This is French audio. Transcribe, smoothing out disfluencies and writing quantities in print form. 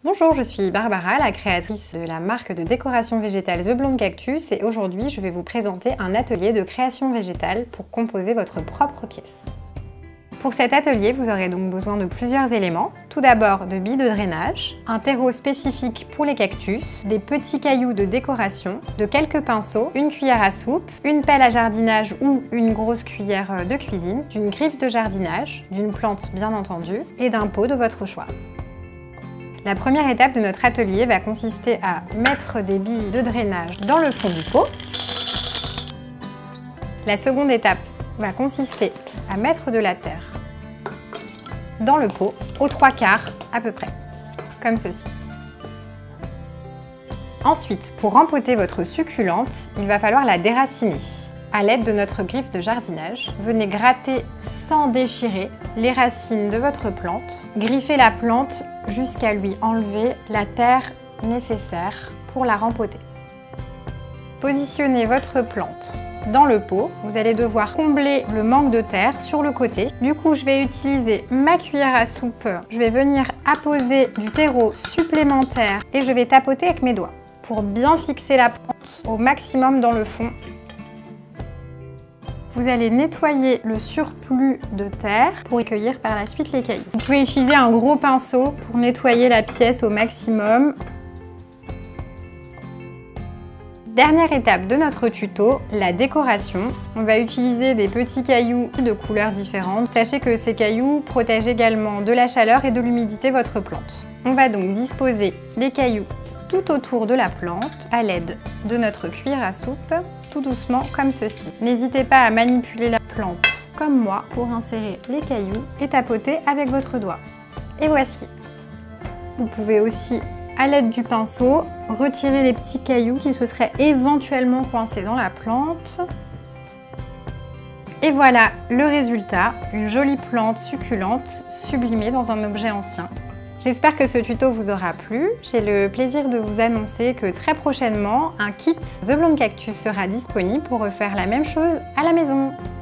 Bonjour, je suis Barbara, la créatrice de la marque de décoration végétale The Blonde Cactus et aujourd'hui je vais vous présenter un atelier de création végétale pour composer votre propre pièce. Pour cet atelier, vous aurez donc besoin de plusieurs éléments. Tout d'abord de billes de drainage, un terreau spécifique pour les cactus, des petits cailloux de décoration, de quelques pinceaux, une cuillère à soupe, une pelle à jardinage ou une grosse cuillère de cuisine, d'une griffe de jardinage, d'une plante bien entendu, et d'un pot de votre choix. La première étape de notre atelier va consister à mettre des billes de drainage dans le fond du pot. La seconde étape va consister à mettre de la terre dans le pot, aux 3/4 à peu près, comme ceci. Ensuite, pour rempoter votre succulente, il va falloir la déraciner. À l'aide de notre griffe de jardinage, venez gratter sans déchirer les racines de votre plante. Griffez la plante jusqu'à lui enlever la terre nécessaire pour la rempoter. Positionnez votre plante dans le pot. Vous allez devoir combler le manque de terre sur le côté. Du coup, je vais utiliser ma cuillère à soupe. Je vais venir apposer du terreau supplémentaire et je vais tapoter avec mes doigts pour bien fixer la plante au maximum dans le fond. Vous allez nettoyer le surplus de terre pour recueillir par la suite les cailloux. Vous pouvez utiliser un gros pinceau pour nettoyer la pièce au maximum. Dernière étape de notre tuto, la décoration. On va utiliser des petits cailloux de couleurs différentes. Sachez que ces cailloux protègent également de la chaleur et de l'humidité votre plante. On va donc disposer les cailloux tout autour de la plante à l'aide de notre cuillère à soupe, tout doucement comme ceci. N'hésitez pas à manipuler la plante comme moi pour insérer les cailloux et tapoter avec votre doigt. Et voici. Vous pouvez aussi, à l'aide du pinceau, retirer les petits cailloux qui se seraient éventuellement coincés dans la plante. Et voilà le résultat, une jolie plante succulente sublimée dans un objet ancien. J'espère que ce tuto vous aura plu. J'ai le plaisir de vous annoncer que très prochainement, un kit The Blonde Cactus sera disponible pour refaire la même chose à la maison.